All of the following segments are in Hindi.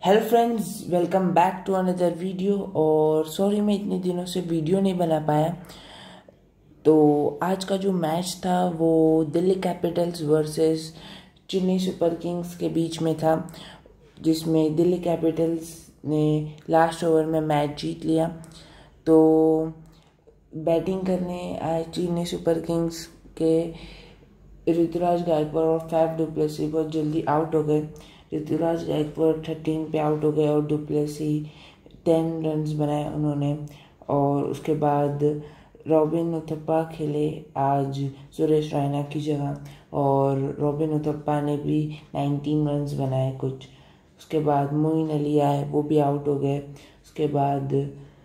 Hello friends, welcome back to another video. और सॉरी मैं इतने दिनों से वीडियो नहीं बना पाया। तो आज का जो मैच था वो Delhi Capitals versus Chennai Super Kings के बीच में था, जिसमें दिल्ली कैपिटल्स ने लास्ट ओवर में मैच जीत लिया। तो बैटिंग करने आए चेन्नई सुपर किंग्स के ऋतुराज गायकवाड़ और फैफ डु प्लेसी बहुत जल्दी आउट हो गए। ऋतुराज गायकवाड़ 13 पे आउट हो गए और डु प्लेसी 10 रन्स बनाए उन्होंने। और उसके बाद रॉबिन उथप्पा खेले आज सुरेश रैना की जगह, और रॉबिन उथप्पा ने भी 19 रन्स बनाए कुछ। उसके बाद मोइन अली आए, वो भी आउट हो गए। उसके बाद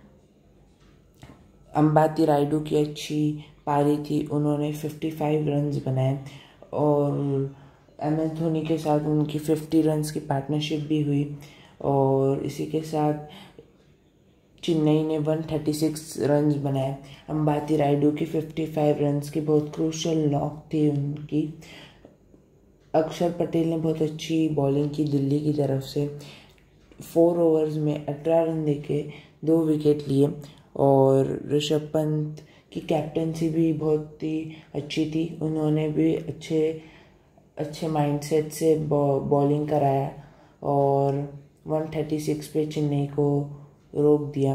अंबाती रायडू की अच्छी पारी थी, उन्होंने 55 रन्स बनाए। और MS धोनी के साथ उनकी 50 रन्स की पार्टनरशिप भी हुई। और इसी के साथ चेन्नई ने 136 रन्स बनाए। अंबाती रायडू की 55 रन्स की बहुत क्रूशल नॉक थी उनकी। अक्षर पटेल ने बहुत अच्छी बॉलिंग की दिल्ली की तरफ से। 4 ओवर्स में 18 रन देके 2 विकेट लिए। और ऋषभ पंत की कैप्टनसी भी बहुत ही अच्छी थी, उन्होंने भी अच्छे माइंडसेट से बॉलिंग कराया और 136 पे चेन्नई को रोक दिया।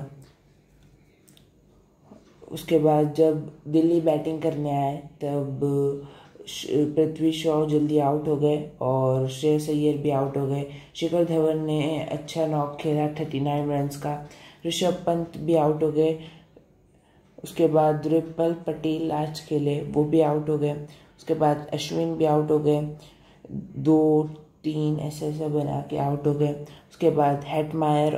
उसके बाद जब दिल्ली बैटिंग करने आए तब पृथ्वी शॉ जल्दी आउट हो गए और श्रेयस अय्यर भी आउट हो गए। शिखर धवन ने अच्छा नॉक खेला 39 रन्स का। ऋषभ पंत भी आउट हो गए। उसके बाद रिपल पटेल आज खेले, वो भी आउट हो गए। उसके बाद अश्विन भी आउट हो गए, 2-3 ऐसे बना के आउट हो गए। उसके बाद हेटमायर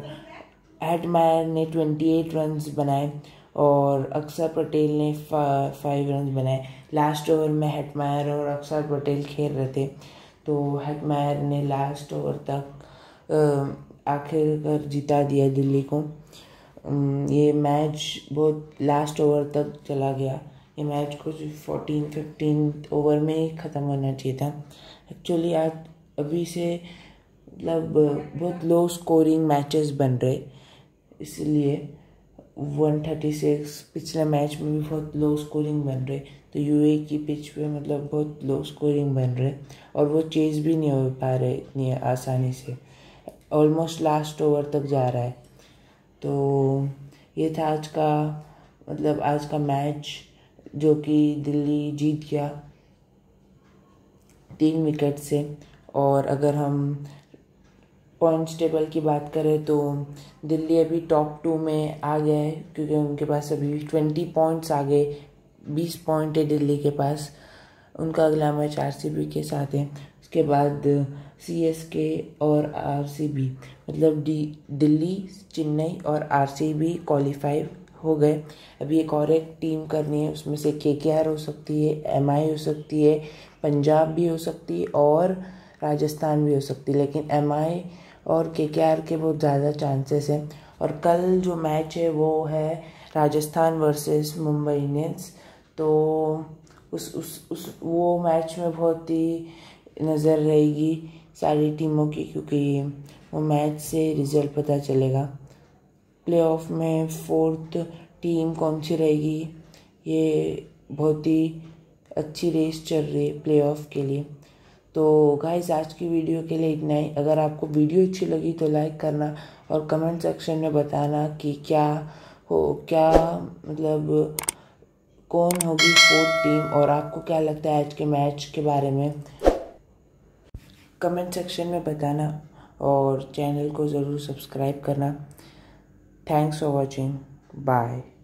ने 28 रन्स बनाए और अक्षर पटेल ने 5 रन्स बनाए। लास्ट ओवर में हेटमायर और अक्षर पटेल खेल रहे थे, तो हेटमायर ने लास्ट ओवर तक आखिरकार जिता दिया दिल्ली को। ये मैच बहुत लास्ट ओवर तक चला गया। ये मैच कुछ 14-15 ओवर में ही ख़त्म होना चाहिए था। एक्चुअली आज अभी से मतलब बहुत लो स्कोरिंग मैचेस बन रहे, इसलिए 136 पिछले मैच में भी बहुत लो स्कोरिंग बन रहे। तो यूए की पिच पे मतलब बहुत लो स्कोरिंग बन रहे और वो चेज भी नहीं हो पा रहे इतनी आसानी से। ऑलमोस्ट लास्ट ओवर तक जा रहा है। तो ये था आज का मैच, जो कि दिल्ली जीत गया 3 विकेट से। और अगर हम पॉइंट्स टेबल की बात करें तो दिल्ली अभी टॉप 2 में आ गया है, क्योंकि उनके पास अभी 20 पॉइंट्स आ गए। 20 पॉइंट है दिल्ली के पास। उनका अगला मैच RCB के साथ है। उसके बाद CSK और RCB, मतलब दिल्ली, चेन्नई और RCB क्वालिफाई हो गए। अभी एक टीम करनी है, उसमें से KKR हो सकती है, MI हो सकती है, पंजाब भी हो सकती है और राजस्थान भी हो सकती है। लेकिन MI और KKR के बहुत ज़्यादा चांसेस हैं। और कल जो मैच है वो है राजस्थान वर्सेस मुंबई इंडियंस। तो वो मैच में बहुत ही नज़र रहेगी सारी टीमों की, क्योंकि वो मैच से रिज़ल्ट पता चलेगा। प्लेऑफ में 4th टीम कौन सी रहेगी, ये बहुत ही अच्छी रेस चल रही है प्लेऑफ के लिए। तो गाइस, आज की वीडियो के लिए इतना ही। अगर आपको वीडियो अच्छी लगी तो लाइक करना और कमेंट सेक्शन में बताना कि मतलब कौन होगी 4th टीम, और आपको क्या लगता है आज के मैच के बारे में, कमेंट सेक्शन में बताना। और चैनल को ज़रूर सब्सक्राइब करना। Thanks for watching, bye.